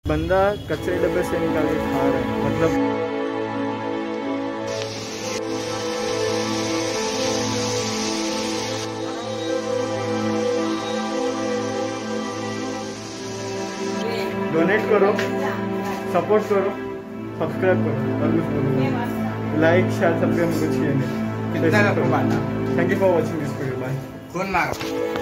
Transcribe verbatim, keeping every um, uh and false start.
बंदा कचरे डब्बे से निकाल के खा रहा है, मतलब डोनेट करो, सपोर्ट करो, सब्सक्राइब करो और कुछ बोलो, लाइक शेयर सब्सक्राइब कुछ चाहिए नहीं। Thank you for watching this video. Bye.